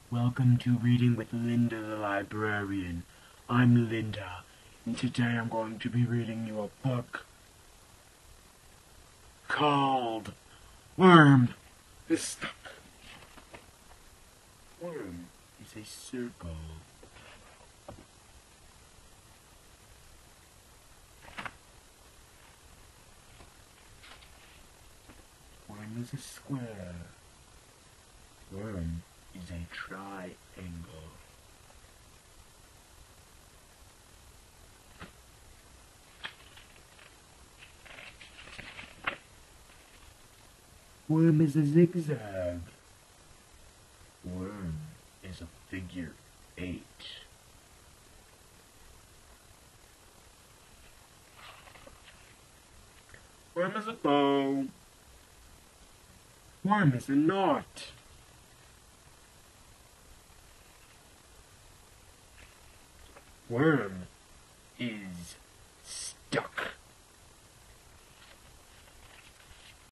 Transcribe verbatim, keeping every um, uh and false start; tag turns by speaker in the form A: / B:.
A: Welcome to Reading with Linda the Librarian. I'm Linda, and today I'm going to be reading you a book called Worm is Stuck. Worm is a circle. Worm is a square. Worm is a triangle. Worm is a zigzag. Worm is a figure eight. Worm is a bow. Worm is a knot. Worm is